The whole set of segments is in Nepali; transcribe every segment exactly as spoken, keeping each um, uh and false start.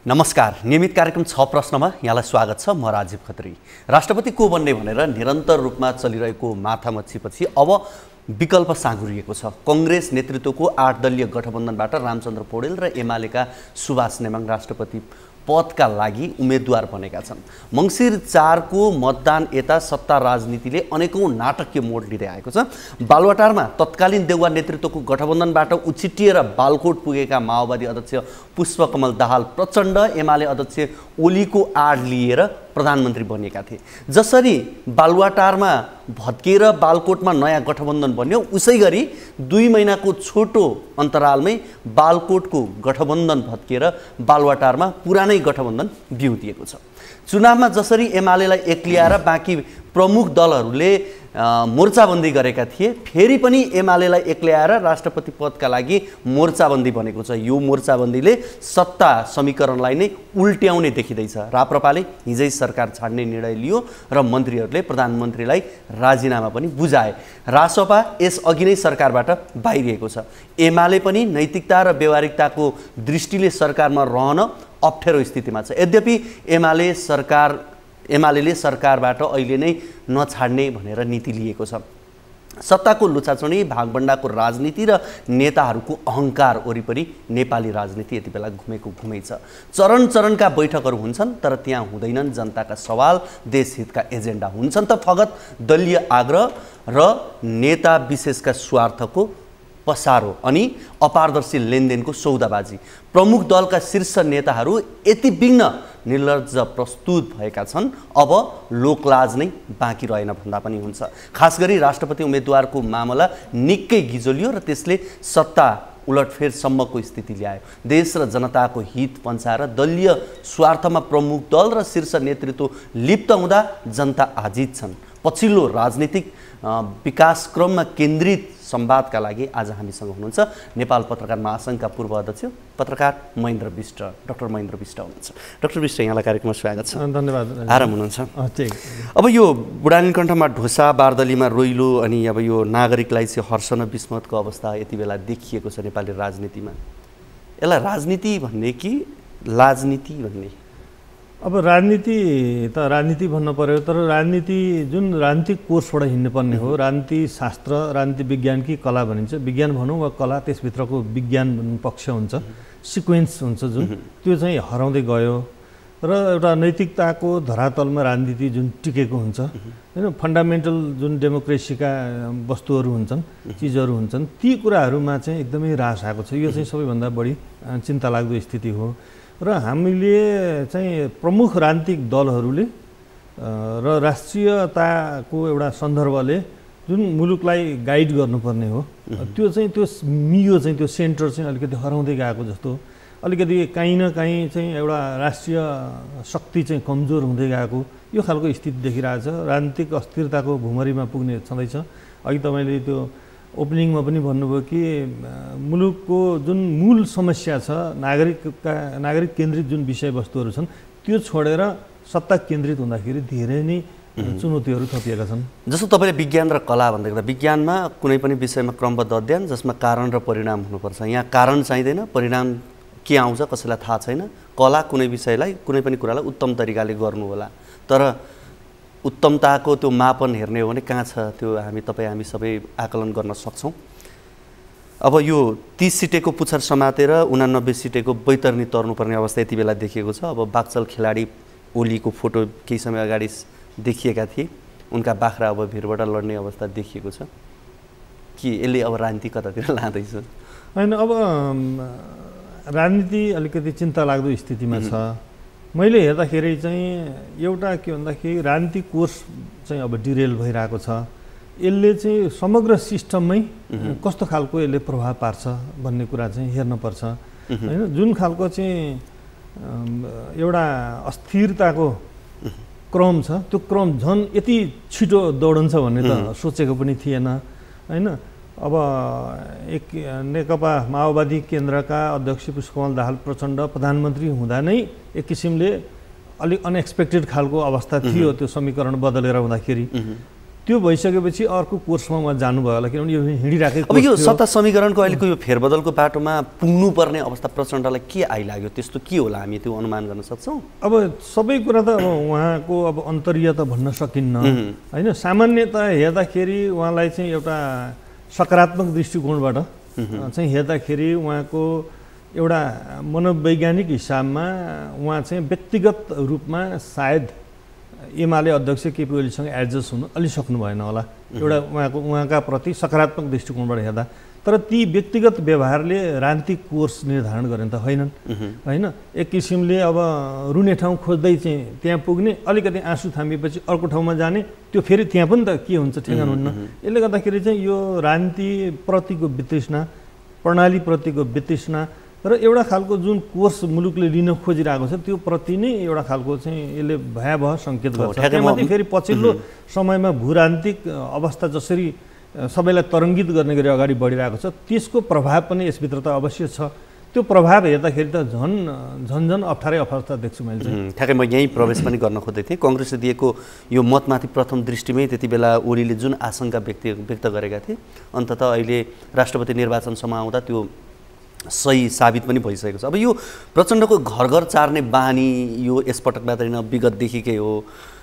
नमस्कार, नियमित कार्यक्रम छ प्रश्नमा यहाँलाई स्वागत छ। म राजीव खत्री। राष्ट्रपति को बन्ने भनेर निरन्तर रूपमा चलिरहेको माथामच्छीपछि अब विकल्प साँघुरिएको छ। कांग्रेस नेतृत्वको आठ दलीय गठबन्धनबाट रामचन्द्र पौडेल र एमालेका सुभाष नेमाङ राष्ट्रपति पदका लागि उम्मेदवार बनेका छन्। मंसिर चार को मतदान यता सत्ता राजनीतिले अनेकौं नाटकीय मोड लिँदै आएको छ। बालुवाटारमा तत्कालीन देउवा नेतृत्वको गठबन्धनबाट उछिटिएर बालकोट पुगेका माओवादी अध्यक्ष पुष्पकमल दाहाल प्रचण्ड एमाले अध्यक्ष ओलीको आड लिएर प्रधानमन्त्री बनेका थिए। जसरी बालुवाटारमा भत्किएर बालकोटमा नयाँ गठबन्धन बन्यो, उसै गरी दुई महिनाको छोटो अन्तरालमै बालकोटको गठबन्धन भत्किएर बालुवाटारमा पुरानै गठबन्धन बिउतिएको छ। चुनावमा जसरी एमालेलाई एक्लियाएर बाँकी प्रमुख दलहरूले मोर्चाबन्दी गरेका थिए, फेरि पनि एमालेलाई एक्ल्याएर राष्ट्रपति पदका लागि मोर्चाबन्दी बनेको छ। यो मोर्चाबन्दीले सत्ता समीकरणलाई नै उल्ट्याउने देखिँदैछ। राप्रपाले हिजै सरकार छाड्ने निर्णय लियो र मन्त्रीहरूले प्रधानमन्त्रीलाई राजीनामा पनि बुझाए। रासपा यस अघि नै सरकारबाट बाहिरिएको छ। एमाले पनि नैतिकता र व्यवहारिकताको दृष्टिले सरकारमा रहन अप्ठ्यारो स्थितिमा छ। यद्यपि एमाले सरकार एमालेले सरकारबाट अहिले नै नछाड्ने भनेर नीति लिएको छ। सत्ताको लुछाचुँडी, भागबण्डाको राजनीति र नेताहरूको अहङ्कार वरिपरि नेपाली राजनीति यति बेला घुमेको घुमै छ। चरण चरणका बैठकहरू हुन्छन्, तर त्यहाँ हुँदैनन् जनताका सवाल, देशहितका एजेन्डा हुन्छन् त फगत दलीय आग्रह र नेता विशेषका स्वार्थको पसारो अनि अपारदर्शी लेनदेनको सौदाबाजी। प्रमुख दलका शीर्ष नेताहरू यति विघ्न निर्लज्ज प्रस्तुत भएका छन्, अब लोकलाज नै बाँकी रहेन भन्दा पनि हुन्छ। खास गरी राष्ट्रपति उम्मेदवारको मामला निकै गिजोलियो र त्यसले सत्ता उलटफेरसम्मको स्थिति ल्यायो। देश र जनताको हित पन्छाएर दलीय स्वार्थमा प्रमुख दल र शीर्ष नेतृत्व लिप्त हुँदा जनता आजित छन्। पछिल्लो राजनीतिक विकासक्रममा केन्द्रित संवादका लागि आज हामीसँग हुनुहुन्छ नेपाल पत्रकार महासङ्घका पूर्व अध्यक्ष पत्रकार महेन्द्र विष्ट, डाक्टर महेन्द्र विष्ट हुनुहुन्छ। डाक्टर विष्ट, यहाँलाई कार्यक्रममा स्वागत छ। धन्यवाद। आराम हुनुहुन्छ? अब यो बुढानीकण्ठमा ढोसा, बारदलीमा रोइलो अनि अब यो नागरिकलाई चाहिँ हर्ष न विस्मतको अवस्था यति बेला देखिएको छ नेपाली राजनीतिमा। यसलाई राजनीति भन्ने कि लाजनीति भन्ने? अब राजनीति त राजनीति भन्नु पर्यो, तर राजनीति जुन राजनीतिक कोर्सबाट हिँड्नुपर्ने हो, राजनीति शास्त्र, राजनीति विज्ञान कि कला भनिन्छ, विज्ञान भनौँ वा कला, त्यसभित्रको विज्ञान पक्ष हुन्छ, सिक्वेन्स हुन्छ जुन, त्यो चाहिँ हराउँदै गयो र एउटा नैतिकताको धरातलमा राजनीति जुन टिकेको हुन्छ, होइन, फन्डामेन्टल जुन डेमोक्रेसीका वस्तुहरू हुन्छन्, चिजहरू हुन्छन्, ती कुराहरूमा चाहिँ एकदमै ह्रास आएको छ। यो चाहिँ सबैभन्दा बढी चिन्ता लाग्दो स्थिति हो र हामीले चाहिँ प्रमुख राजनीतिक दलहरूले र राष्ट्रियताको एउटा सन्दर्भले जुन मुलुकलाई गाइड गर्नुपर्ने हो, त्यो चाहिँ त्यो मियो चाहिँ त्यो सेन्टर चाहिँ अलिकति हराउँदै गएको जस्तो, अलिकति काहीँ न काहीँ चाहिँ एउटा राष्ट्रिय शक्ति चाहिँ कमजोर हुँदै गएको यो खालको स्थिति देखिरहेछ। राजनीतिक अस्थिरताको भुमरीमा पुग्ने छँदैछ। अघि तपाईँले त्यो ओपनिङमा पनि भन्नुभयो कि मुलुकको जुन मूल समस्या छ, नागरिकका नागरिक केन्द्रित जुन विषयवस्तुहरू छन्, त्यो छोडेर सत्ता केन्द्रित हुँदाखेरि धेरै नै चुनौतीहरू थपिएका छन्। जस्तो तपाईँले विज्ञान र कला भन्दाखेरि विज्ञानमा कुनै पनि विषयमा क्रमबद्ध अध्ययन जसमा कारण र परिणाम हुनुपर्छ। यहाँ कारण चाहिँदैन, परिणाम के आउँछ कसैलाई थाहा छैन। कला कुनै विषयलाई, कुनै पनि कुरालाई उत्तम तरिकाले गर्नु होला, तर उत्तमताको त्यो मापन हेर्ने हो भने कहाँ छ त्यो हामी तपाईँ हामी सबै आकलन गर्न सक्छौँ। अब यो तीस सिटेको पुच्छर समातेर उनानब्बे सिटेको बैतरनी तर्नुपर्ने अवस्था यति बेला देखिएको छ। अब बाक्चल खेलाडी ओलीको फोटो केही समय अगाडि देखिएका थिए, उनका बाख्रा अब भिरबाट लड्ने अवस्था देखिएको छ कि यसले अब राजनीति कतातिर लाँदैछ? होइन, अब राजनीति अलिकति चिन्ता लाग्दो स्थितिमा छ। मैले हेर्दाखेरि चाहिँ एउटा के भन्दाखेरि राजनीतिक कोर्स चाहिँ अब डिरेल भइरहेको छ। यसले चाहिँ समग्र सिस्टममै कस्तो खालको यसले प्रभाव पार्छ भन्ने कुरा चाहिँ हेर्नुपर्छ, होइन। जुन खालको चाहिँ एउटा अस्थिरताको क्रम छ, त्यो क्रम झन् यति छिटो दौडन्छ भन्ने त सोचेको पनि थिएन, होइन। अब एक नेकपा माओवादी केन्द्रका अध्यक्ष पुष्पकमल दाहाल प्रचण्ड प्रधानमन्त्री हुँदा नै एक किसिमले अलिक अनएक्सपेक्टेड खालको अवस्था थियो। त्यो समीकरण बदलेर हुँदाखेरि त्यो भइसकेपछि अर्को कोर्समा उहाँ जानुभयो होला किनभने यो हिँडिराखेको अब यो सत्ता समीकरणको अहिलेको यो फेरबदलको बाटोमा पुग्नुपर्ने अवस्था प्रचण्डलाई के आइलाग्यो त्यस्तो के होला हामी त्यो अनुमान गर्न सक्छौँ अब सबै कुरा त अब उहाँको अब अन्तर्य त भन्न सकिन्न होइन सामान्यतः हेर्दाखेरि उहाँलाई चाहिँ एउटा सकारात्मक दृष्टिकोणबाट चाहिँ हेर्दाखेरि उहाँको एउटा मनोवैज्ञानिक हिसाबमा उहाँ चाहिँ व्यक्तिगत रूपमा सायद एमाले अध्यक्ष केपी ओलीसँग एडजस्ट हुनु अलि सक्नु भएन होला एउटा उहाँको उहाँका प्रति सकारात्मक दृष्टिकोणबाट हेर्दा तर ती व्यक्तिगत व्यवहारले राजनीतिक कोर्स निर्धारण गर्ने त होइनन् होइन एक किसिमले अब रुने ठाउँ खोज्दै चाहिँ त्यहाँ पुग्ने अलिकति आँसु थामिएपछि अर्को ठाउँमा जाने त्यो फेरि त्यहाँ पनि त के हुन्छ ठेगान हुन्न यसले गर्दाखेरि चाहिँ यो राजनीतिप्रतिको वितृष्णा प्रणालीप्रतिको वितृष्णा र एउटा खालको जुन कोर्स मुलुकले लिन खोजिरहेको छ त्यो प्रति नै एउटा खालको चाहिँ यसले भयावह सङ्केत गर्छ त्यहाँमाथि फेरि पछिल्लो समयमा भूराजनीतिक अवस्था जसरी सबैलाई तरङ्गित गर्ने गरी अगाडि बढिरहेको छ त्यसको प्रभाव पनि यसभित्र त अवश्य छ त्यो प्रभाव हेर्दाखेरि त झन् झन् झन् अप्ठ्यारै अवस्था देख्छु मैले चाहिँ ठ्याक्कै म यहीँ प्रवेश पनि गर्न खोज्दै थिएँ कङ्ग्रेसले दिएको यो मतमाथि प्रथम दृष्टिमै त्यति बेला ओलीले जुन आशंका व्यक्त व्यक्त गरेका थिए अन्ततः अहिले राष्ट्रपति निर्वाचनसम्म आउँदा त्यो सही साबित पनि भइसकेको छ अब यो प्रचण्डको घर घर चार्ने बानी यो यसपटक मात्रै न विगतदेखिकै हो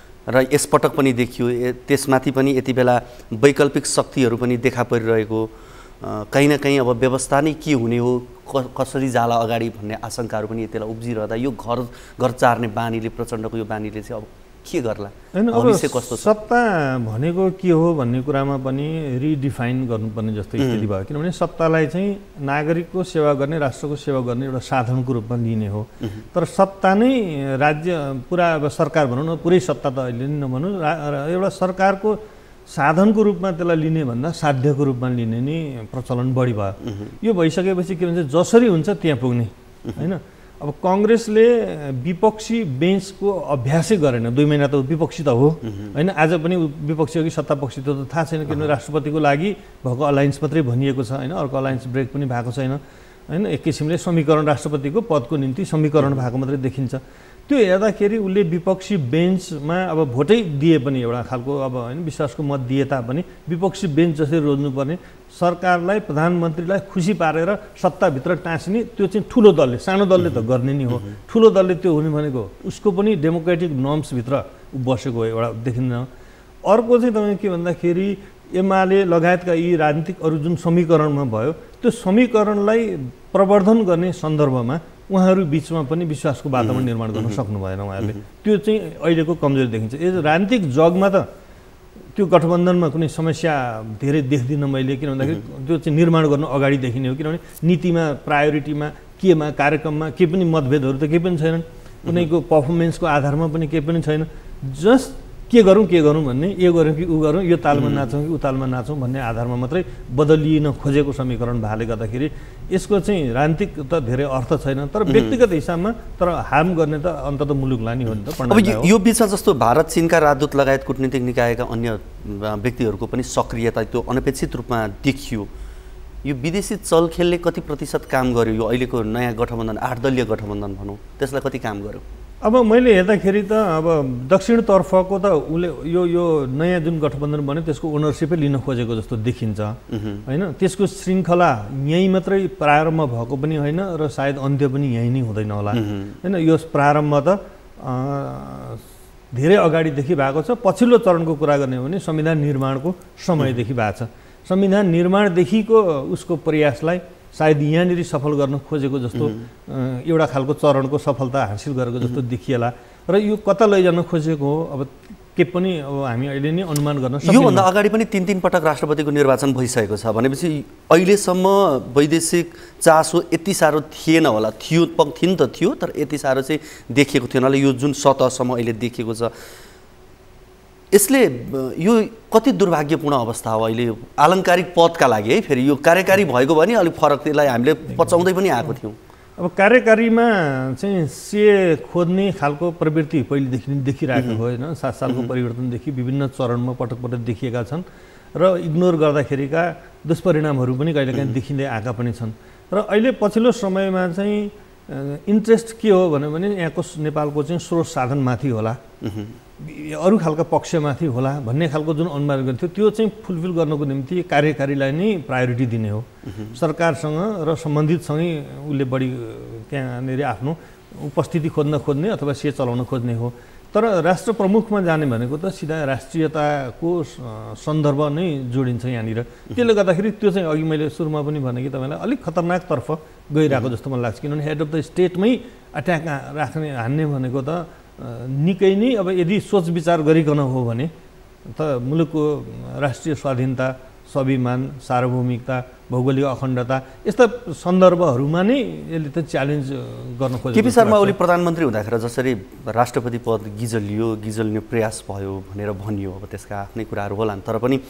र यसपटक पनि देखियो त्यसमाथि पनि यति बेला वैकल्पिक शक्तिहरू पनि देखा परिरहेको कहीँ न कहीँ अब व्यवस्था नै के हुने हो कसरी जाला अगाडि भन्ने आशंकाहरू पनि यति बेला उब्जिरहँदा यो घर घर चार्ने बानीले प्रचण्डको यो बानीले चाहिँ अब के गर्ला भविष्य कस्तो छ सत्ता भनेको के हो भन्ने कुरामा पनि रिडिफाइन गर्नुपर्ने जस्तो स्थिति भयो किनभने सत्तालाई चाहिँ नागरिकको सेवा गर्ने राष्ट्रको सेवा गर्ने एउटा साधनको रूपमा लिने हो तर सत्ता नै राज्य पुरा अब सरकार भनौँ न पुरै सत्ता त अहिले नै नभनौँ एउटा सरकारको साधनको रूपमा त्यसलाई लिने भन्दा साध्यको रूपमा लिने नै प्रचलन बढी भयो यो भइसकेपछि के भन्छ जसरी हुन्छ त्यहाँ पुग्ने होइन अब कङ्ग्रेसले विपक्षी बेन्चको अभ्यासै गरेन दुई महिना त विपक्षी त हो होइन आज पनि विपक्षी हो कि सत्तापक्षी त थाहा छैन किनभने राष्ट्रपतिको लागि भएको अलायन्स मात्रै भनिएको छ होइन अर्को अलायन्स ब्रेक पनि भएको छैन होइन एक किसिमले समीकरण राष्ट्रपतिको पदको निम्ति समीकरण भएको मात्रै देखिन्छ त्यो हेर्दाखेरि उसले विपक्षी बेन्चमा अब भोटै दिए पनि एउटा खालको अब होइन विश्वासको मत दिए तापनि विपक्षी बेन्च जसरी रोज्नुपर्ने सरकारलाई प्रधानमन्त्रीलाई खुसी पारेर सत्ताभित्र टाँसिने त्यो चाहिँ ठुलो दलले सानो दलले त गर्ने नि हो ठुलो दलले त्यो हुने भनेको उसको पनि डेमोक्रेटिक नर्म्सभित्र बसेको एउटा देखिन्न अर्को चाहिँ तपाईँको के भन्दाखेरि एमाले लगायतका यी राजनीतिक अरू जुन समीकरणमा भयो त्यो समीकरणलाई प्रवर्धन गर्ने सन्दर्भमा उहाँहरू बिचमा पनि विश्वासको वातावरण निर्माण गर्न सक्नु भएन उहाँहरूले त्यो चाहिँ अहिलेको कमजोरी देखिन्छ यो राजनीतिक जगमा त त्यो गठबन्धनमा कुनै समस्या धेरै देख्दिनँ मैले किन भन्दाखेरि त्यो चाहिँ निर्माण गर्नु अगाडि देखिने हो किनभने नीतिमा प्रायोरिटीमा केमा कार्यक्रममा केही पनि मतभेदहरू त केही पनि छैनन् कुनैको पर्फर्मेन्सको आधारमा पनि केही पनि छैन जस्ट के गरौँ के गरौँ भन्ने यो गरौँ कि ऊ गरौँ यो तालमा नाचौँ कि ऊ तालमा नाचौँ भन्ने आधारमा मात्रै बदलिन खोजेको समीकरण भएले गर्दाखेरि यसको चाहिँ राजनीतिक त धेरै अर्थ छैन तर व्यक्तिगत हिसाबमा तर हार्म गर्ने त अन्तत मुलुकलाई नि हो नि त अब यो बिचमा जस्तो भारत चीनका राजदूत लगायत कूटनीतिक निकायका अन्य व्यक्तिहरूको पनि सक्रियता त्यो अनपेक्षित रूपमा देखियो यो विदेशी चलखेलले कति प्रतिशत काम गर्यो यो अहिलेको नयाँ गठबन्धन आठ दलीय गठबन्धन भनौँ त्यसलाई कति काम गर्यो अब मैले हेर्दाखेरि त अब दक्षिणतर्फको त उसले यो यो नयाँ जुन गठबन्धन बन्यो त्यसको ओनरसिपै लिन खोजेको जस्तो देखिन्छ होइन त्यसको श्रृङ्खला यहीँ मात्रै प्रारम्भ भएको पनि होइन र सायद अन्त्य पनि यहीँ नै हुँदैन होला होइन यो प्रारम्भ त धेरै अगाडिदेखि भएको छ पछिल्लो चरणको कुरा गर्ने हो भने संविधान निर्माणको समयदेखि भएको छ संविधान निर्माणदेखिको उसको प्रयासलाई सायद यहाँनिर सफल गर्न खोजेको जस्तो एउटा खालको चरणको सफलता हासिल गरेको जस्तो देखिएला र यो कता लैजान खोजेको हो अब के पनि अब हामी अहिले नै अनुमान गर्न सक्छौँ योभन्दा अगाडि पनि तिन तिन पटक राष्ट्रपतिको निर्वाचन भइसकेको छ भनेपछि अहिलेसम्म वैदेशिक चासो यति साह्रो थिएन होला थियो थिन त थियो तर यति साह्रो चाहिँ देखिएको थिएन होला यो जुन सतहसम्म अहिले देखिएको छ यसले यो कति दुर्भाग्यपूर्ण अवस्था हो अहिले आलङ्कारिक पदका लागि है फेरि यो कार्यकारी भएको भने अलिक फरक त्यसलाई हामीले पचाउँदै पनि आएको थियौँ अब कार्यकारीमा चाहिँ सिए खोज्ने खालको प्रवृत्ति पहिलेदेखि नै देखिरहेको हो होइन सात सालको परिवर्तनदेखि विभिन्न चरणमा पटक पटक देखिएका छन् र इग्नोर गर्दाखेरिका दुष्परिणामहरू पनि कहिलेकाहीँ देखिँदै आएका पनि छन् र अहिले पछिल्लो समयमा चाहिँ इन्ट्रेस्ट के हो भने यहाँको नेपालको चाहिँ स्रोत साधनमाथि होला, अरू खालका पक्षमाथि होला भन्ने खालको जुन अनुमान गर्थ्यो त्यो चाहिँ फुलफिल गर्नको निम्ति कार्यकारीलाई नै प्रायोरिटी दिने हो। सरकारसँग र सम्बन्धितसँगै उसले बढी त्यहाँनिर आफ्नो उपस्थिति खोज्न खोज्ने अथवा से चलाउन खोज्ने हो। तर राष्ट्र प्रमुखमा जाने भनेको त सिधा राष्ट्रियताको सन्दर्भ नै जोडिन्छ यहाँनिर। त्यसले गर्दाखेरि त्यो चाहिँ अघि मैले सुरुमा पनि भने कि तपाईँलाई अलिक खतरनाक तर्फ गइरहेको जस्तो मलाई लाग्छ। किनभने हेड अफ द स्टेटमै अट्याक राख्ने हान्ने भनेको त निकै नै अब यदि सोच विचार गरिकन हो भने त मुलुकको राष्ट्रिय स्वाधीनता, स्वाभिमान, सार्वभौमिकता, भौगोलिक अखण्डता यस्ता सन्दर्भहरूमा नै यसले त च्यालेन्ज गर्न खोजेको। केपी शर्मा ओली प्रधानमन्त्री हुँदाखेरि जसरी राष्ट्रपति पद गिजलियो गिजल्ने प्रयास भयो भनेर भनियो, अब त्यसका आफ्नै कुराहरू होलान्, तर पनि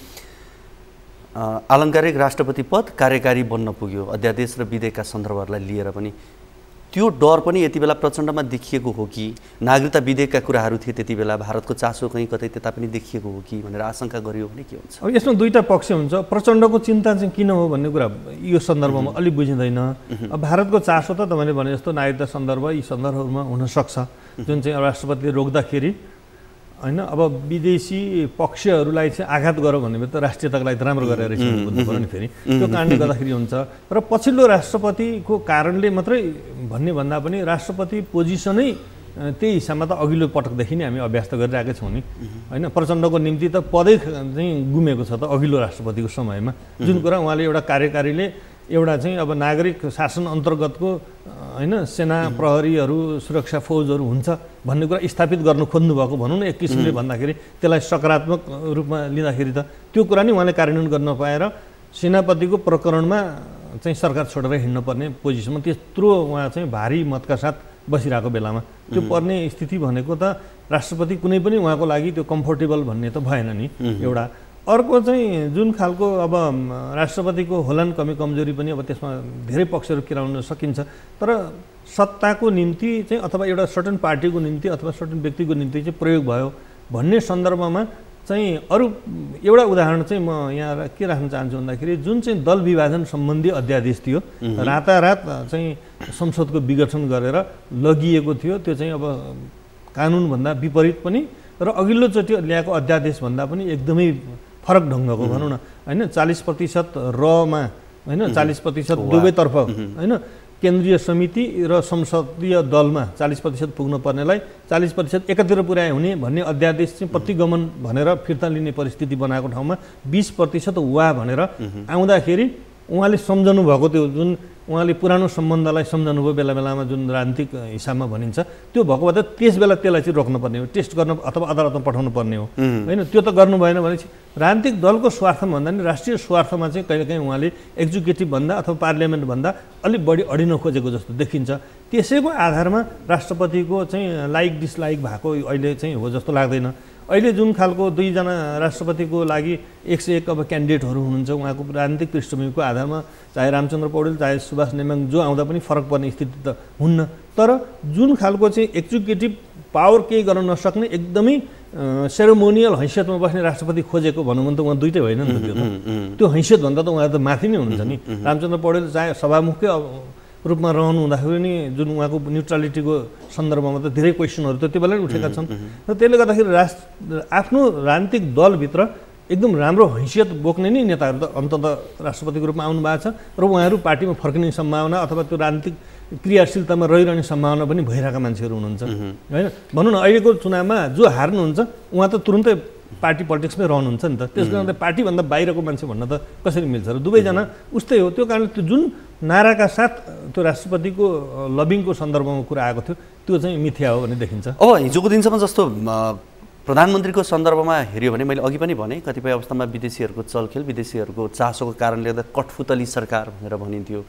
आलङ्कारिक राष्ट्रपति पद कार्यकारी बन्न पुग्यो अध्यादेश र विधेयकका सन्दर्भहरूलाई लिएर पनि। त्यो डर पनि यति बेला प्रचण्डमा देखिएको हो कि नागरिकता विधेयकका कुराहरू थिए त्यति बेला, भारतको चासो कहीँ कतै त्यता पनि देखिएको हो कि भनेर आशंका गरियो भने के हुन्छ? अब यसमा दुईवटा पक्ष हुन्छ। प्रचण्डको चिन्ता चाहिँ किन हो भन्ने कुरा यो सन्दर्भमा अलिक बुझिँदैन। अब भारतको चासो त तपाईँले भने जस्तो नागरिकता सन्दर्भ यी सन्दर्भहरूमा हुनसक्छ, जुन चाहिँ राष्ट्रपतिले रोक्दाखेरि होइन अब विदेशी पक्षहरूलाई चाहिँ आघात गरौँ भन्ने त राष्ट्रियताको लागि त राम्रो गरेर बुझ्नु पऱ्यो नि फेरि, त्यो कारणले गर्दाखेरि हुन्छ। र पछिल्लो राष्ट्रपतिको कारणले मात्रै भन्ने भन्दा पनि राष्ट्रपति पोजिसनै त्यही हिसाबमा त अघिल्लो पटकदेखि नै हामी अभ्यास त गरिरहेकै छौँ नि होइन। प्रचण्डको निम्ति त पदै चाहिँ गुमेको छ त अघिल्लो राष्ट्रपतिको समयमा, जुन कुरा उहाँले एउटा कार्यकारीले एउटा चाहिँ अब नागरिक शासन अन्तर्गतको होइन सेना प्रहरीहरू सुरक्षा फौजहरू हुन्छ भन्ने कुरा स्थापित गर्नु खोज्नु भएको भनौँ न एक किसिमले भन्दाखेरि, त्यसलाई सकारात्मक रूपमा लिँदाखेरि त त्यो कुरा नि उहाँले कार्यान्वयन गर्न पाएर सेनापतिको प्रकरणमा चाहिँ सरकार छोडेर हिँड्नुपर्ने पोजिसनमा त्यत्रो उहाँ चाहिँ भारी मतका साथ बसिरहेको बेलामा त्यो पर्ने स्थिति भनेको त राष्ट्रपति कुनै पनि उहाँको लागि त्यो कम्फोर्टेबल भन्ने त भएन नि एउटा। अर्को चाहिँ जुन खालको अब राष्ट्रपतिको होलान् कमी कमजोरी पनि अब त्यसमा धेरै पक्षहरू किराउन सकिन्छ, तर सत्ताको निम्ति चाहिँ अथवा एउटा सर्टन पार्टीको निम्ति अथवा सर्टन व्यक्तिको निम्ति चाहिँ प्रयोग भयो भन्ने सन्दर्भमा चाहिँ अरू एउटा उदाहरण चाहिँ म यहाँ के राख्न चाहन्छु भन्दाखेरि जुन चाहिँ दल विभाजन सम्बन्धी अध्यादेश थियो रातारात चाहिँ संसदको विघटन गरेर लगिएको थियो, त्यो चाहिँ अब कानुनभन्दा विपरीत पनि र अघिल्लोचोटि ल्याएको अध्यादेशभन्दा पनि एकदमै फरक ढङ्गको भनौँ न होइन। चालिस प्रतिशत रमा होइन चालिस प्रतिशत दुवैतर्फ होइन केन्द्रीय समिति र संसदीय दलमा चालिस प्रतिशत पुग्न पर्नेलाई चालिस प्रतिशत एकातिर पुर्याए हुने भन्ने अध्यादेश चाहिँ प्रतिगमन भनेर फिर्ता लिने परिस्थिति बनाएको ठाउँमा बिस प्रतिशत वा भनेर आउँदाखेरि उहाँले सम्झनु भएको त्यो जुन उहाँले पुरानो सम्बन्धलाई सम्झनुभयो बेला बेलामा जुन राजनीतिक हिसाबमा भनिन्छ त्यो भएको भए त त्यस बेला त्यसलाई चाहिँ रोक्नुपर्ने हो, टेस्ट गर्न अथवा अदालतमा पठाउनु पर्ने हो होइन। त्यो त गर्नु भएन भनेपछि राजनीतिक दलको स्वार्थमा भन्दा नि राष्ट्रिय स्वार्थमा चाहिँ कहिलेकाहीँ उहाँले एक्जिक्युटिभ भन्दा अथवा पार्लियामेन्ट भन्दा अलिक बढी अडिन खोजेको जस्तो देखिन्छ। त्यसैको आधारमा राष्ट्रपतिको चाहिँ लाइक डिसलाइक भएको अहिले चाहिँ हो जस्तो लाग्दैन। अहिले जुन खालको दुईजना राष्ट्रपतिको लागि एक सय एक अब क्यान्डिडेटहरू हुनुहुन्छ उहाँको राजनीतिक पृष्ठभूमिको आधारमा, चाहे रामचन्द्र पौडेल चाहे सुभाष नेमाङ जो आउँदा पनि फरक पर्ने स्थिति त हुन्न, तर जुन खालको चाहिँ एक्जिक्युटिभ पावर केही गर्न नसक्ने एकदमै सेरोमोनियल हैसियतमा बस्ने राष्ट्रपति खोजेको भनौँ भने त उहाँ दुइटै होइन नि त, त्यो त्यो हैसियतभन्दा त उहाँ त माथि नै हुनुहुन्छ नि। रामचन्द्र पौडेल चाहे सभामुखकै रूपमा रहनु हुँदाखेरि नि जुन उहाँको न्युट्रालिटीको सन्दर्भमा त धेरै क्वेसनहरू त त्यो बेला नै उठेका छन् र त्यसले गर्दाखेरि राष्ट्र आफ्नो राजनीतिक दलभित्र एकदम राम्रो हैसियत बोक्ने नै नेताहरू त अन्ततः राष्ट्रपतिको रूपमा आउनु भएको छ र उहाँहरू पार्टीमा फर्किने सम्भावना अथवा त्यो राजनीतिक क्रियाशीलतामा रहिरहने सम्भावना पनि भइरहेका मान्छेहरू हुनुहुन्छ होइन। भनौँ न अहिलेको चुनावमा जो हार्नुहुन्छ उहाँ त तुरुन्तै पार्टी पोलिटिक्समै रहनुहुन्छ नि त, त्यस कारणले पार्टीभन्दा बाहिरको मान्छे भन्न त कसरी मिल्छ र दुवैजना उस्तै हो। त्यो कारणले त्यो जुन नाराका साथ त्यो राष्ट्रपतिको लबिङको सन्दर्भमा कुरा आएको थियो त्यो चाहिँ मिथ्या हो भन्ने देखिन्छ। अब हिजोको दिनसम्म जस्तो प्रधानमन्त्रीको सन्दर्भमा हेऱ्यो भने मैले अघि पनि भने कतिपय अवस्थामा विदेशीहरूको चलखेल विदेशीहरूको चासोको कारणले गर्दा कठपुतली सरकार भनेर भनिन्थ्यो।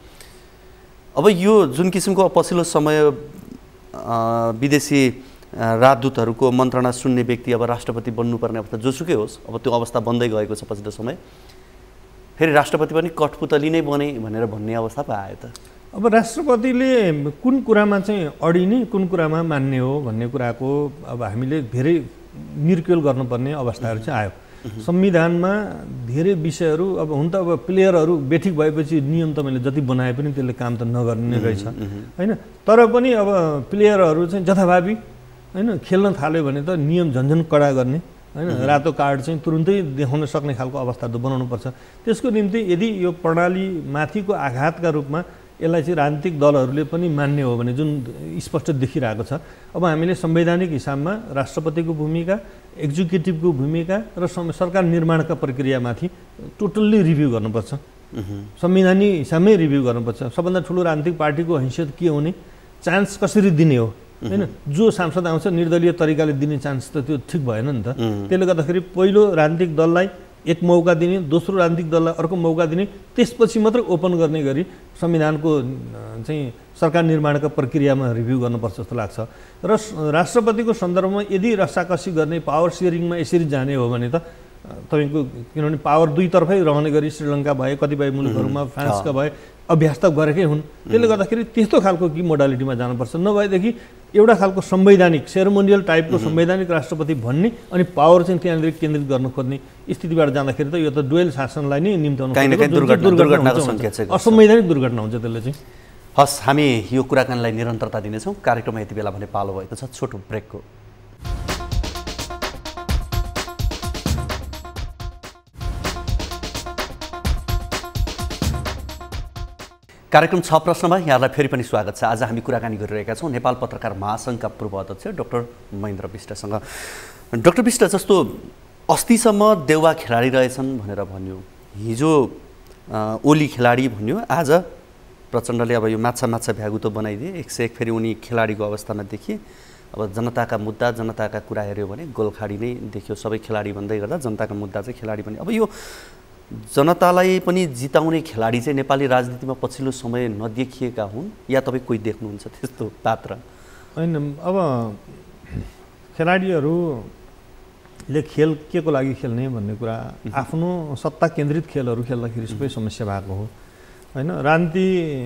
अब यो जुन किसिमको पछिल्लो समय विदेशी राजदूतहरूको मन्त्रणा सुन्ने व्यक्ति अब राष्ट्रपति बन्नुपर्ने अवस्था जोसुकै होस् अब त्यो अवस्था बन्दै गएको छ पछिल्लो समय, फेरि राष्ट्रपति पनि कठपुतली नै बने भनेर भन्ने अवस्था पो आयो त। अब राष्ट्रपतिले कुन कुरामा चाहिँ अडिने कुन कुरामा मान्ने हो भन्ने कुराको अब हामीले धेरै निर्क्युल गर्नुपर्ने अवस्थाहरू चाहिँ आयो। संविधानमा धेरै विषयहरू अब हुन त अब प्लेयरहरू बेठिक भएपछि नियम तपाईँले जति बनाए पनि त्यसले काम त नगर्ने रहेछ होइन। तर पनि अब प्लेयरहरू चाहिँ जथाभावी होइन खेल्न थाल्यो भने त नियम झन्झन कडा गर्ने होइन, रातो कार्ड चाहिँ तुरुन्तै देखाउन सक्ने खालको अवस्था त बनाउनुपर्छ। त्यसको निम्ति यदि यो प्रणाली माथिको आघातका रूपमा यसलाई चाहिँ राजनीतिक दलहरूले पनि मान्ने हो भने जुन स्पष्ट देखिरहेको छ, अब हामीले संवैधानिक हिसाबमा राष्ट्रपतिको भूमिका, एक्जिक्युटिभको भूमिका र सरकार निर्माणका प्रक्रियामाथि टोटल्ली रिभ्यू गर्नुपर्छ, संवैधानिक हिसाबमै रिभ्यू गर्नुपर्छ। सबभन्दा ठुलो राजनीतिक पार्टीको हैसियत के हुने, चान्स कसरी दिने हो होइन। जो सांसद आउँछ निर्दलीय तरिकाले दिने चान्स त त्यो ठिक भएन नि त। त्यसले गर्दाखेरि पहिलो राजनीतिक दललाई एक मौका दिने, दोस्रो राजनीतिक दललाई अर्को मौका दिने, त्यसपछि मात्रै ओपन गर्ने गरी संविधानको चाहिँ सरकार निर्माणका प्रक्रियामा रिभ्यू गर्नुपर्छ जस्तो लाग्छ। र राष्ट्रपतिको सन्दर्भमा यदि रसाकसी गर्ने, पावर सेयरिङमा यसरी जाने हो भने त तपाईँको किनभने पावर दुईतर्फै रहने गरी श्रीलङ्का भए, कतिपय मुलुकहरूमा फ्रान्सका भए अभ्यास त गरेकै हुन्। त्यसले गर्दाखेरि त्यस्तो खालको कि मोडालिटीमा जानुपर्छ, नभएदेखि एउटा खालको संवैधानिक सेरेमोनियल टाइपको संवैधानिक राष्ट्रपति भन्ने अनि पावर चाहिँ त्यहाँनिर केन्द्रित गर्न खोज्ने स्थितिबाट जाँदाखेरि त यो त डुवेल शासनलाई नै निम्त्याउनु असंवैधानिक दुर्घटना हुन्छ त्यसले चाहिँ। हस्, हामी यो कुराकानीलाई निरन्तरता दिनेछौँ। कार्यक्रममा यति बेला भने पालो भएको छ छोटो ब्रेकको। कार्यक्रम छ प्रश्नमा यहाँलाई फेरि पनि स्वागत छ। आज हामी कुराकानी गरिरहेका छौँ नेपाल पत्रकार महासङ्घका पूर्व अध्यक्ष डाक्टर महेन्द्र विष्टसँग। डाक्टर विष्ट, जस्तो अस्तिसम्म देउवा खेलाडी रहेछन् भनेर भन्यो, हिजो ओली खेलाडी भन्यो, आज प्रचण्डले अब यो माछा माछा भ्यागु त बनाइदिए, एक सय एक फेरि उनी खेलाडीको अवस्थामा देखिए। अब जनताका मुद्दा, जनताका कुरा हेऱ्यो भने गोलखाडी नै देखियो, सबै खेलाडी भन्दै गर्दा जनताका मुद्दा चाहिँ खेलाडी पनि। अब यो जनतालाई पनि जिताउने खेलाडी चाहिँ नेपाली राजनीतिमा पछिल्लो समय नदेखिएका हुन् या तपाईँ कोही देख्नुहुन्छ त्यस्तो पात्र? होइन, अब खेलाडीहरूले खेल के को लागि खेल्ने भन्ने कुरा आफ्नो सत्ता केन्द्रित खेलहरू खेल्दाखेरि सबै समस्या भएको हो होइन। राजनीति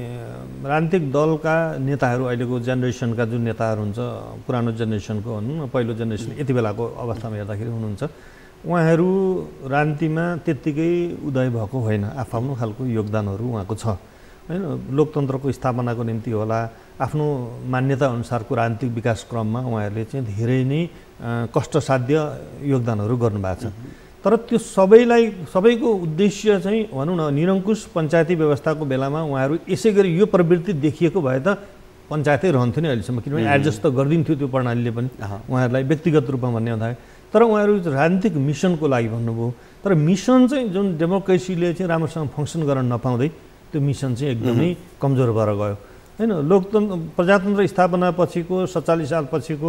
राजनीतिक दलका नेताहरू अहिलेको जेनेरेसनका जुन नेताहरू हुन्छ, पुरानो जेनेरेसनको भनौँ, पहिलो जेनेरेसन यति बेलाको अवस्थामा हेर्दाखेरि हुनुहुन्छ, उहाँहरू राजनीतिमा त्यत्तिकै उदय भएको होइन, आफ्नो खालको योगदानहरू उहाँको छ होइन। लोकतन्त्रको स्थापनाको निम्ति होला, आफ्नो मान्यता अनुसारको राजनीतिक विकास क्रममा उहाँहरूले चाहिँ धेरै नै कष्टसाध्य योगदानहरू गर्नुभएको छ। तर त्यो सबैलाई सबैको उद्देश्य चाहिँ भनौँ न निरङ्कुश पञ्चायती व्यवस्थाको बेलामा उहाँहरू यसै गरी यो प्रवृत्ति देखिएको भए त पञ्चायतै रहन्थ्यो नि अहिलेसम्म, किनभने एडजस्ट त गरिदिन्थ्यो त्यो प्रणालीले पनि उहाँहरूलाई व्यक्तिगत रूपमा भन्ने हुँदाखेरि। तर उहाँहरू राजनीतिक मिसनको लागि भन्नुभयो, तर मिसन चाहिँ जुन डेमोक्रेसीले चाहिँ राम्रोसँग फङ्सन गर्न नपाउँदै त्यो मिसन चाहिँ एकदमै कमजोर भएर गयो होइन। लोकतन्त्र प्रजातन्त्र स्थापना पछिको सत्तालिस साल पछिको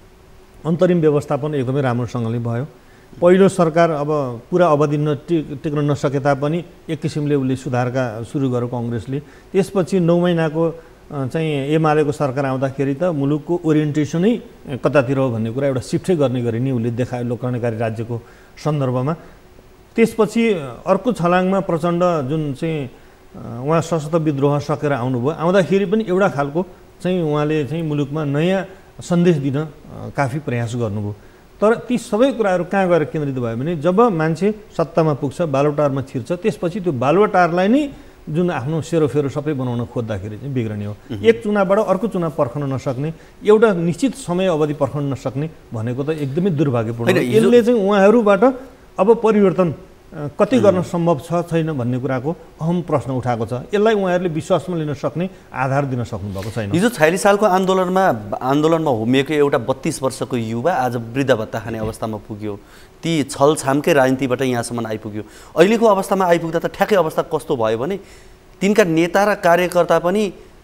अन्तरिम व्यवस्थापन एकदमै राम्रोसँगले भयो। पहिलो सरकार अब पुरा अवधि नटिक टिक्न नसके तापनि एक किसिमले उसले सुधारका सुरु गर्यो कङ्ग्रेसले। त्यसपछि नौ महिनाको चाहिँ एमालेको सरकार आउँदाखेरि त मुलुकको ओरिएन्टेसनै कतातिर हो भन्ने कुरा एउटा सिफ्टै गर्ने गरी नि उसले देखायो लोककल्याणकारी राज्यको सन्दर्भमा। त्यसपछि अर्को छलाङमा प्रचण्ड जुन चाहिँ उहाँ सशस्त्र विद्रोह सकेर आउनुभयो, आउँदाखेरि पनि एउटा खालको चाहिँ उहाँले चाहिँ मुलुकमा नयाँ सन्देश दिन काफी प्रयास गर्नुभयो। तर ती सबै कुराहरू कहाँ गएर केन्द्रित भयो भने जब मान्छे सत्तामा पुग्छ, बालुवाटारमा छिर्छ, त्यसपछि त्यो बालुवाटारलाई नै जुन आफ्नो सेरोफेरो सबै बनाउन खोज्दाखेरि चाहिँ बिग्रने हो। एक चुनावबाट अर्को चुनाव पर्खन नसक्ने, एउटा निश्चित समय अवधि पर्खन नसक्ने भनेको त एकदमै दुर्भाग्यपूर्ण हो। यसले चाहिँ उहाँहरूबाट अब परिवर्तन कति गर्न सम्भव छ छैन भन्ने कुराको अहम प्रश्न उठाएको छ। यसलाई उहाँहरूले विश्वासमा लिन सक्ने आधार दिन सक्नुभएको छैन। हिजो छयालिस सालको आन्दोलनमा आन्दोलनमा होमिएको एउटा बत्तीस वर्षको युवा आज वृद्ध भत्ता खाने अवस्थामा पुग्यो। ती छलछामकै राजनीतिबाट यहाँसम्म आइपुग्यो। अहिलेको अवस्थामा आइपुग्दा त ठ्याक्कै अवस्था कस्तो भयो भने तिनका नेता र कार्यकर्ता पनि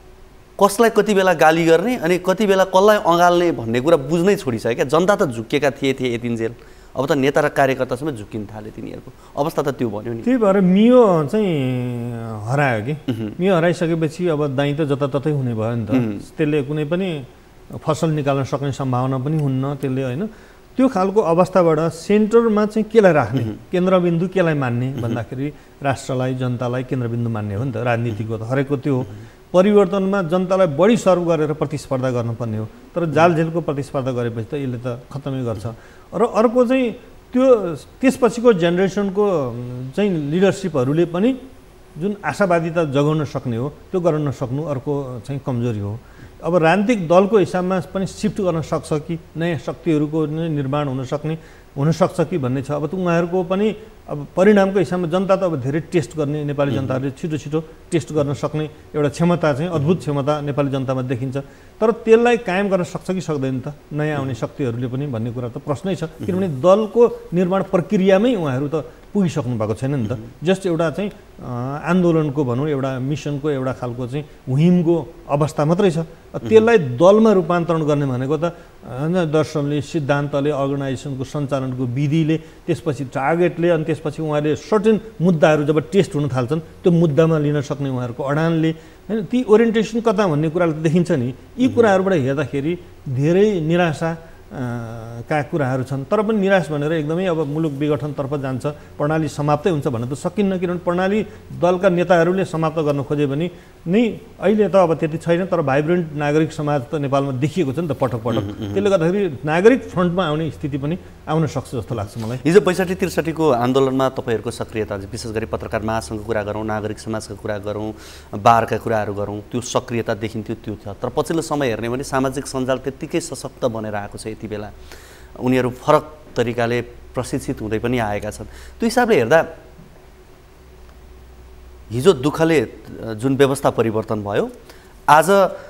कसलाई कति बेला गाली गर्ने अनि कति बेला कसलाई अँगाल्ने भन्ने कुरा बुझ्नै छोडिसक्यो क्या। जनता त झुक्केका थिए थिए यतिन्जेल, अब त नेता र कार्यकर्तासम्म झुक्किन थाले तिनीहरूको अवस्था त त्यो भन्यो नि। त्यही भएर मियो चाहिँ हरायो कि मियो हराइसकेपछि अब दाइँ त जताततै हुने भयो नि त। त्यसले कुनै पनि फसल निकाल्न सक्ने सम्भावना पनि हुन्न त्यसले होइन। त्यो खालको अवस्थाबाट सेन्टरमा चाहिँ केलाई राख्ने, केन्द्रबिन्दु केलाई मान्ने भन्दाखेरि राष्ट्रलाई जनतालाई केन्द्रबिन्दु मान्ने हो नि त। राजनीतिको त हरेकको त्यो हो। परिवर्तनमा जनतालाई बढी सर्भ गरेर प्रतिस्पर्धा गर्नुपर्ने हो। तर जालझेलको प्रतिस्पर्धा गरेपछि त यसले त खत्तमै गर्छ। र अर्को चाहिँ त्यो त्यसपछिको जेनेरेसनको चाहिँ लिडरसिपहरूले पनि जुन आशावादिता जगाउन सक्ने हो त्यो गर्न नसक्नु अर्को चाहिँ कमजोरी हो। अब राजनीतिक दलको हिसाबमा पनि सिफ्ट गर्न सक्छ कि नयाँ शक्तिहरूको निर्माण हुन सक्ने हुनसक्छ कि भन्ने छ। अब त उहाँहरूको पनि अब परिणामको हिसाबमा जनता त अब धेरै टेस्ट गर्ने नेपाली जनताहरूले छिटो छिटो टेस्ट गर्न सक्ने एउटा क्षमता चाहिँ अद्भुत क्षमता नेपाली जनतामा देखिन्छ। तर त्यसलाई कायम गर्न सक्छ कि सक्दैन त नयाँ आउने शक्तिहरूले पनि भन्ने कुरा त प्रश्नै छ। किनभने दलको निर्माण प्रक्रियामै उहाँहरू त पुगिसक्नु भएको छैन नि त। जस्ट एउटा चाहिँ आन्दोलनको भनौँ एउटा मिसनको एउटा खालको चाहिँ हुहिमको अवस्था मात्रै छ। त्यसलाई दलमा रूपान्तरण गर्ने भनेको त होइन दर्शनले सिद्धान्तले अर्गनाइजेसनको सञ्चालनको विधिले त्यसपछि टार्गेटले अनि त्यसपछि उहाँले सर्टेन मुद्दाहरू जब टेस्ट हुन थाल्छन् त्यो मुद्दामा लिन सक्ने उहाँहरूको अडानले होइन ती ओरिएन्टेसन कता भन्ने कुराले देखिन्छ नि। यी कुराहरूबाट हेर्दाखेरि धेरै निराशा का कुराहरू छन्। तर पनि निराश भनेर एकदमै अब मुलुक विघटनतर्फ जान्छ प्रणाली समाप्तै हुन्छ भन्न त सकिन्न। किनभने प्रणाली दलका नेताहरूले समाप्त गर्न खोजे भने नै अहिले त अब त्यति छैन। तर भाइब्रेन्ट नागरिक समाज त नेपालमा देखिएको छ नि त पटक पटक। त्यसले गर्दाखेरि नागरिक फ्रन्टमा आउने स्थिति पनि आउन सक्छ जस्तो लाग्छ मलाई। हिजो पैँसठी त्रिसठीको आन्दोलनमा तपाईँहरूको सक्रियता विशेष गरी पत्रकार महासङ्घको कुरा गरौँ नागरिक समाजका कुरा गरौँ बारका कुराहरू गरौँ त्यो सक्रियता देखिन्थ्यो त्यो छ। तर पछिल्लो समय हेर्ने भने सामाजिक सञ्जाल त्यत्तिकै सशक्त बनेर आएको छ। यति बेला उनीहरू फरक तरिकाले प्रशिक्षित हुँदै पनि आएका छन्। त्यो हिसाबले हेर्दा हिजो दुःखले जुन व्यवस्था परिवर्तन भयो आज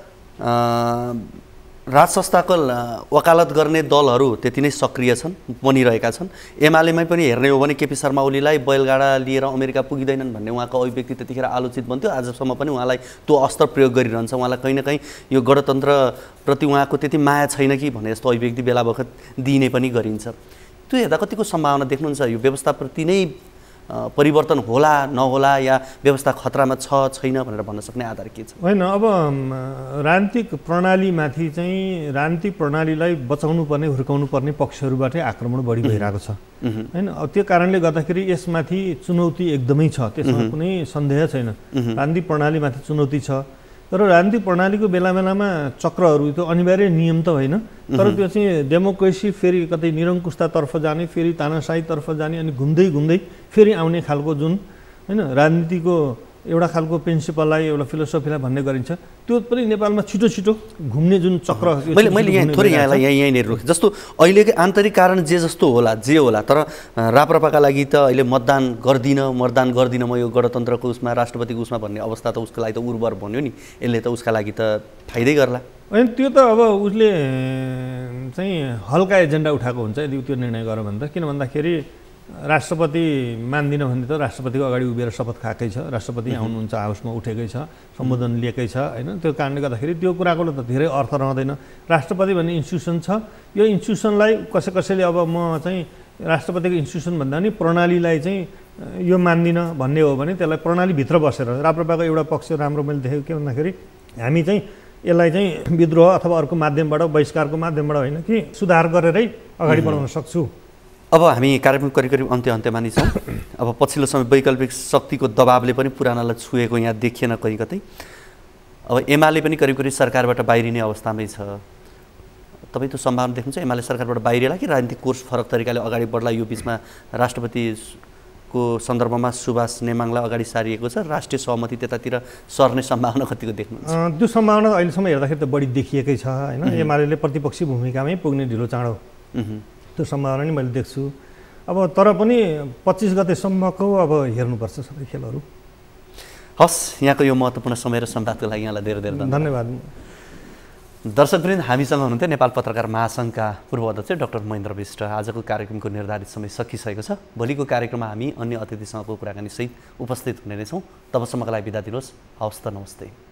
राज संस्थाको वकालत गर्ने दलहरू त्यति नै सक्रिय छन् बनिरहेका छन्। एमालेमै पनि हेर्ने हो भने केपी शर्मा ओलीलाई बैलगाडा लिएर अमेरिका पुगिँदैनन् भन्ने उहाँको अभिव्यक्ति त्यतिखेर आलोचित बन्थ्यो। आजसम्म पनि उहाँलाई त्यो अस्त्र प्रयोग गरिरहन्छ। उहाँलाई कहीँ न कहीँ यो गणतन्त्रप्रति उहाँको त्यति माया छैन कि भन्ने जस्तो अभिव्यक्ति बेला बखत दिइने पनि गरिन्छ। त्यो हेर्दा कतिको सम्भावना देख्नुहुन्छ यो व्यवस्थाप्रति नै परिवर्तन होला नहोला या व्यवस्था खतरामा छ छैन भनेर भन्न सक्ने आधार के छ? होइन अब राजनीतिक प्रणालीमाथि चाहिँ राजनीतिक प्रणालीलाई बचाउनु पर्ने हुर्काउनु पर्ने पक्षहरूबाटै आक्रमण बढी भइरहेको छ होइन। अब त्यो कारणले गर्दाखेरि यसमाथि चुनौती एकदमै छ त्यसमा कुनै सन्देह छैन। राजनीतिक प्रणालीमाथि चुनौती छ। तर राजनीतिक प्रणालीको बेला बेलामा चक्रहरू त्यो अनिवार्य नियम त होइन। तर त्यो चाहिँ डेमोक्रेसी फेरि कतै निरङ्कुशतातर्फ जाने फेरि तानाशाहीतर्फ जाने अनि घुम्दै घुम्दै फेरि आउने खालको जुन होइन राजनीतिको एउटा खालको प्रिन्सिपललाई एउटा फिलोसफीलाई भन्ने गरिन्छ त्यो पनि नेपालमा छिटो छिटो घुम्ने जुन चक्र। मैले मैले यहाँ थोरै यहाँलाई यहाँ यहीँनिर रोकेँ। जस्तो अहिलेकै आन्तरिक कारण जे जस्तो होला जे होला तर राप्रपाका लागि त अहिले मतदान गर्दिनँ मतदान गर्दिनँ म यो गणतन्त्रको उसमा राष्ट्रपतिको उसमा भन्ने अवस्था त उसको लागि त उर्वर बन्यो नि। यसले त उसका लागि त फाइदै गर्ला होइन। त्यो त अब उसले चाहिँ हल्का एजेन्डा उठाएको हुन्छ यदि त्यो निर्णय गर भने त। किन भन्दाखेरि राष्ट्रपति मान्दिनँ भने त राष्ट्रपतिको अगाडि उभिएर शपथ खाएकै छ। राष्ट्रपति आउनुहुन्छ हाउसमा उठेकै छ सम्बोधन लिएकै छ होइन। त्यो कारणले गर्दाखेरि त्यो कुराको त धेरै अर्थ रहँदैन। राष्ट्रपति भन्ने इन्स्टिट्युसन छ। यो इन्स्टिट्युसनलाई कसै कसैले अब म चाहिँ राष्ट्रपतिको इन्स्टिट्युसन भन्दा नि प्रणालीलाई चाहिँ यो मान्दिनँ भन्ने हो भने त्यसलाई प्रणालीभित्र बसेर राप्रपाको एउटा पक्ष राम्रो मैले देखेको के भन्दाखेरि हामी चाहिँ यसलाई चाहिँ विद्रोह अथवा अर्को माध्यमबाट बहिष्कारको माध्यमबाट होइन कि सुधार गरेरै अगाडि बढाउन सक्छु। अब हामी कार्यक्रम करिब करिब अन्त्य अन्त्यमा नि छौँ। अब पछिल्लो समय वैकल्पिक शक्तिको दबावले पनि पुरानालाई छुएको यहाँ देखिएन कहीँ कतै। अब एमाले पनि करिब करिब सरकारबाट बाहिरिने अवस्थामै छ। तपाईँ त्यो सम्भावना देख्नुहुन्छ एमाले सरकारबाट बाहिरिएला कि राजनीतिक कोर्स फरक तरिकाले अगाडि बढ्ला? यो बिचमा राष्ट्रपतिको सन्दर्भमा सुभाष नेमाङलाई अगाडि सारिएको छ। राष्ट्रिय सहमति त्यतातिर सर्ने सम्भावना कतिको देख्नुहुन्छ? त्यो सम्भावना अहिलेसम्म हेर्दाखेरि त बढी देखिएकै छ होइन। एमाले प्रतिपक्षी भूमिकामै पुग्ने ढिलो चाँडो त्यो सम्भावना नि मैले देख्छु। अब तर पनि पच्चिस गतेसम्मको अब हेर्नुपर्छ सबै खेलहरू। हस्, यहाँको यो महत्त्वपूर्ण समय र संवादको लागि यहाँलाई धेरै धेरै धन्यवाद। दर्शकवृन्द, हामीसँग हुनुहुन्थ्यो नेपाल पत्रकार महासङ्घका पूर्व अध्यक्ष डाक्टर महेन्द्र विष्ट। आजको कार्यक्रमको निर्धारित समय सकिसकेको छ। भोलिको कार्यक्रममा हामी अन्य अतिथिसँगको कुराकानी सहित उपस्थित हुने नै छौँ। तबसम्मका लागि बिदा दिनुहोस्। हवस् त, नमस्ते।